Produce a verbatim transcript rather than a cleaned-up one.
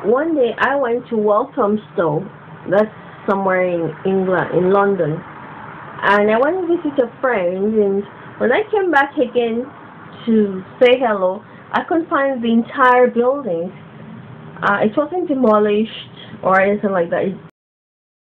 one day I went to Walthamstow, that's somewhere in England, in London, and I went to visit a friend. And when I came back again to say hello, I couldn't find the entire building. Uh, it wasn't demolished or anything like that. It